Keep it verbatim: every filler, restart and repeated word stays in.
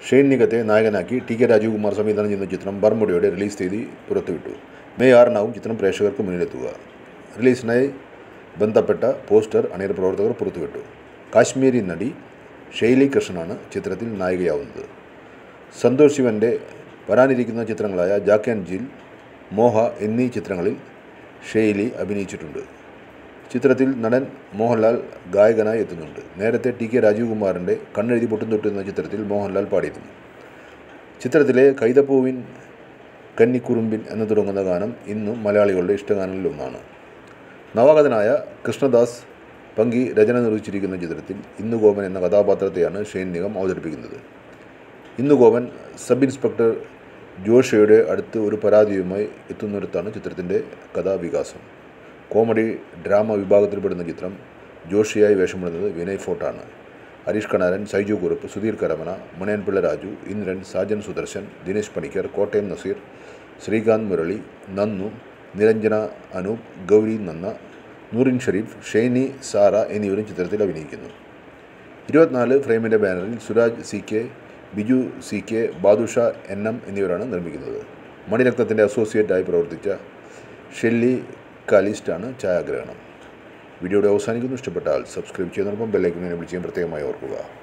Shane നിഗത്തെ നായകനാക്കി T K Rajeev Kumar സംവിധാനം ചെയ്യുന്ന ചിത്രം ബർമുഡയുടെ റിലീസ് തീയതി പുറത്തുവിട്ടു. മെയ് ആറിനാവും ചിത്രം പ്രേക്ഷകർക്ക് മുന്നിലെത്തുക. റിലീസിനായി ബന്ധപ്പെട്ട പോസ്റ്റർ അണിയറ പ്രവർത്തകർ പുറത്തുവിട്ടു. കാശ്മീരി നടി ഷെയ്ലി കൃഷ്ണനാണ് ചിത്രത്തിൽ നായികയാവുന്നത്. സന്തോഷ് ശിവൻ്റെ വരാനിരിക്കുന്ന ചിത്രങ്ങളായ ജാക്ക് ആൻഡ് ജിൽ, മോഹ എന്നീ ചിത്രങ്ങളിൽ ഷെയ്ലി അഭിനയിച്ചിട്ടുണ്ട്. ചിത്രത്തിൽ നടൻ മോഹൻലാൽ ഗായകനായി എത്തുന്നുണ്ട്. നേരത്തെ ടി കെ രാജീവ് കുമാറിൻ്റെ കണ്ണെഴുതി പൊട്ടും തൊട്ട് എന്ന ചിത്രത്തിൽ മോഹൻലാൽ പാടിയിരുന്നു. ചിത്രത്തിലെ കൈതപ്പൂവിൻ കന്നിക്കുറുമ്പിൻ എന്ന് തുടങ്ങുന്ന ഗാനം ഇന്നും മലയാളികളുടെ ഇഷ്ടഗാനങ്ങളിൽ ഒന്നാണ്. നവാഗതനായ കൃഷ്ണദാസ് പങ്കി രചന നിർവഹിച്ചിരിക്കുന്ന ചിത്രത്തിൽ ഇന്ദുഗോപൻ എന്ന കഥാപാത്രത്തെയാണ് ഷെയ്ൻ നിഗം അവതരിപ്പിക്കുന്നത്. ഇന്ദുഗോപൻ സബ് ഇൻസ്പെക്ടർ ജോഷയുടെ അടുത്ത് ഒരു പരാതിയുമായി എത്തുന്നിടത്താണ് ചിത്രത്തിൻ്റെ കഥാവികാസം. കോമഡി ഡ്രാമ വിഭാഗത്തിൽപ്പെടുന്ന ചിത്രം. ജോഷിയായി വേഷമിടുന്നത് വിനയ് ഫോർട്ടാണ്. ഹരീഷ് കണാരൻ, സൈജു കുറുപ്പ്, സുധീർ കരമന, മണിയൻപിള്ള രാജു, ഇന്ദ്രൻ, സാജൻ സുദർശൻ, ദിനേശ് പണിക്കർ, കോട്ടയം നസീർ, ശ്രീകാന്ത് മുരളി, നന്നു, നിരഞ്ജന അനൂപ്, ഗൗരി നന്ന, നൂറിൻ ഷെരീഫ്, ഷെയ്നി സാറ എന്നിവരും ചിത്രത്തിൽ അഭിനയിക്കുന്നു. ഇരുപത്തിനാല് ഫ്രെയിമിൻ്റെ ബാനറിൽ Suraj C K, Biju C K, Badusha N M എന്നിവരാണ് നിർമ്മിക്കുന്നത്. മണിരത്നത്തിൻ്റെ അസോസിയേറ്റായി പ്രവർത്തിച്ച ഷെല്ലി കാലിസ്റ്റാണ് ഛായാഗ്രഹണം. വീഡിയോയുടെ അവസാനിക്കുന്നു. ഇഷ്ടപ്പെട്ടാൽ സബ്സ്ക്രൈബ് ചെയ്യുന്നതിനൊപ്പം ബെല്ലൈക്കൺ എനേബിൾ ചെയ്യാൻ പ്രത്യേകമായി ഓർക്കുക.